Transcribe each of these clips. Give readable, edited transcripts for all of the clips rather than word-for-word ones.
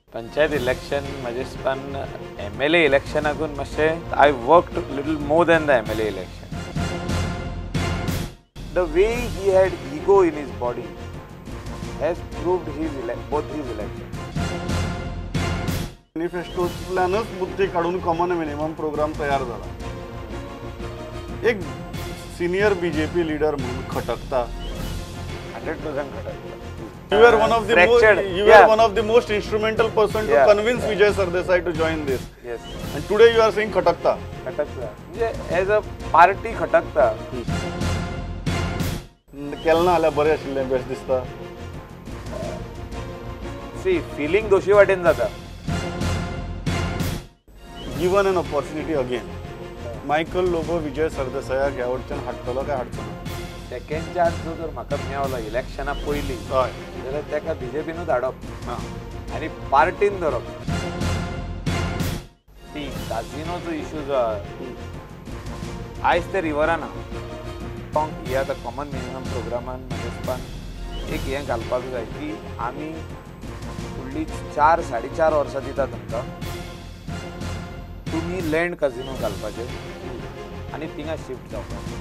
Panchayat election मजेस्पान MLA इलेक्शनाकून मातशें I worked little more than the MLA election. The way he had ego in his body has proved both his elections. मॅनिफेस्टोतल्यानच मुद्दे काढून common minimum programme तयार झाला. एक senior BJP leader म्हणून खटकता 100% खटकता. You were one of the Fractured. you were one of the most instrumental person to convince Vijay Sardesai to join this. Yes. And today you are saying खटकता. खटकता. म्हणजे as a party खटकता. केलना आल्या बरे आशिल्ले best दिसता. See, feeling Doshi वाटेन जाता. Given an opportunity again. Michael Lobo Vijay सरदेसायाक ह्या वटच्यान हाडटलो काय हाडचो ना? सेकंड चान्स जर म्हाका मेळलो इलेक्शना पयलीं जाल्यार तेका बीजेपीनूच हाडप आनी पार्टीन धरप. ती काजिनोचो इश्यू जो आयज ते रिव्हरान ही आतां कॉमन मिनिमम प्रोग्रामान मजेस्पान एक हें घालपाक जाय की आमी फुडलीं 4-4.5 वर्सां दिता तुमकां तुमी लँड काजिनो घालपाचें आनी थिंगा शिफ्ट जावपाक.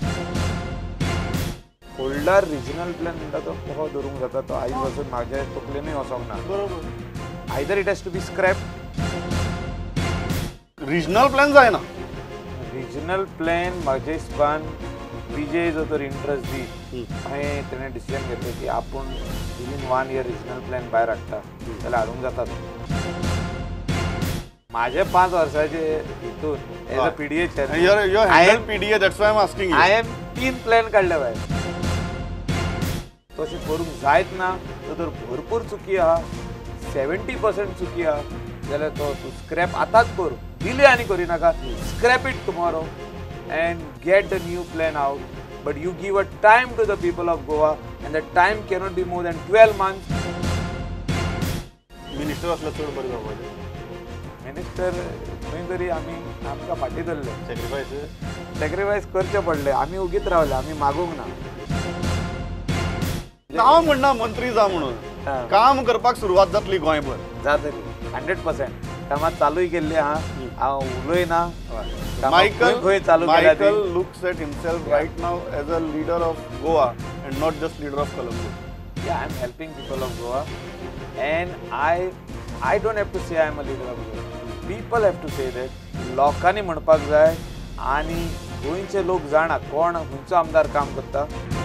होल्डर रिजनल प्लॅन म्हणटा तो कसो धरूंक जाता तो आयज वचून म्हाज्या तकलेनूय वचोंक ना. बरोबर. Either it has to be scrap. Regional plan जायना. रिजनल प्लॅन म्हाजे हिसपान विजय जो तर इंट्रस्ट दी हांवें तेणें डिसिजन घेतलें की आपूण विदीन 1 year रिजनल प्लॅन भायर हाडटा जाल्यार हाडूंक जाता. माझे 5 वर्साचे हितून as a PDA chairman PDA that's why I'm asking you. I am 3 plan काडले भायर. तशें करूंक जायत ना तर भरपूर चुकी आहा. 70% चुकी आहा जाल्यार तो तूं स्क्रॅप आतांच कर. डिले आनी करिनाका. Scrap it tomorrow and get the new plan out, but you give a time to the people of Goa and the time cannot be more than 12 months. Minister असला चड बरें जावपाचें. मिनिस्टर खंय तरी आमी आमकां फाटीं धरले. सॅक्रिफायस करचें पडलें. आमी उगीत रावले. आमी मागूंक ना. हांव म्हणना मंत्री जा म्हणून काम करपाक सुरवात जातली गोंयभर. जातली 100%. कामां चालूय केल्ली आहा. हांव उलयना. Michael looks at himself right now as a leader of Goa and not just leader of Colombo. Yeah, I'm helping people of Goa, and I don't have to say I'm a leader of Goa. People have to say that. लोकांनी म्हणपाक जाय आनी गोंयचे लोक जाणा कोण खंयचो आमदार काम करता.